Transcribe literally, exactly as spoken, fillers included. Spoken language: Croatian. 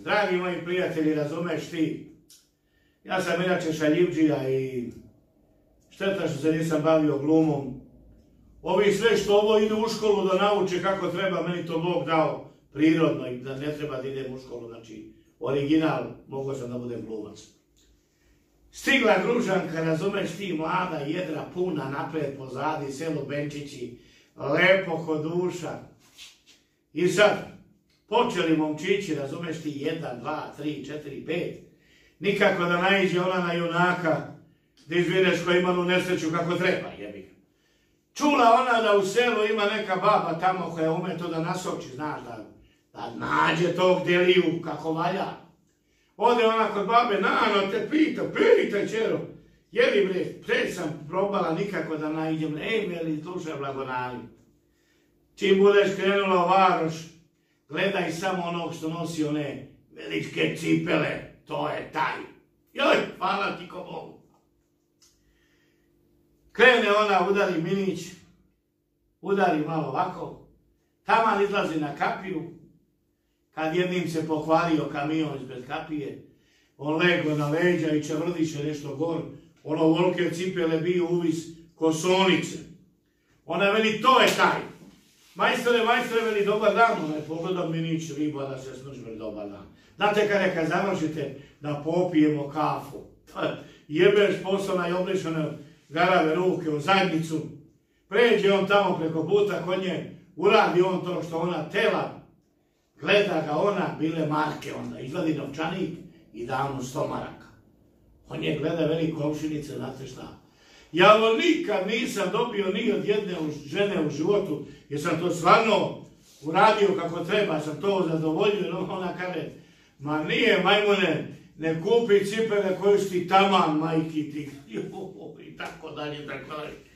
Dragi moji prijatelji, razumeš ti, ja sam inače šaljivđija i šteta što se nisam bavio glumom. Ovi sve što ovo idu u školu da nauče kako treba, meni to Bog dao prirodno i da ne treba da idem u školu, znači original, mogao sam da budem glumac. Stigla Gružanka, razumeš ti, mlada, jedra, puna, napred, pozadi, selo Benčići, lepo ko duša. I sad, počeli momčići, razumeš ti, jedan, dva, tri, četiri, pet. Nikako da naiđe ona na junaka, da izvineš ko ima nesreću kako treba, jebi. Čula ona da u selu ima neka baba tamo koja ume to da nasoči, znaš, da, da nađe tog deliju kako valja. Ode ona kod babe, nano te pita, pitaj čero, jeli bre, pre sam probala nikako da naiđem, ej meli, slušaj blagonali. Čim budeš krenula u varoš, gledaj samo onog što nosi one veličke cipele, to je taj. Joj, hvala ti ko Bogu. Krene ona, udari minić, udari malo ovako, taman izlazi na kapiju, kad jednim se pohvalio kamion ispred kapije, on lego na leđa i čevrdiše nešto gor, ono volke cipele bio uvis kosonice. Ona veli, to je taj. Majstore, majstore, veli, dobar dan, ona je pogledao minić, riba da se smržbe, dobar dan. Znate kada kad završite da popijemo kafu, jebeš poslana i oblišane garave ruke u zadnjicu, pređe on tamo preko puta kod nje, uradi on to što ona tela, gleda ga ona, bile marke onda, izvadi novčanik i da mu sto maraka. On je gleda veli komšinice, znate šta. Ja ovo nikad nisam dobio ni od jedne žene u životu, jer sam to stvarno uradio kako treba, sam to zadovoljio, ona kaže, ma nije majmune, ne kupi cipele koju si ti taman, majki ti, i tako dalje, tako dalje.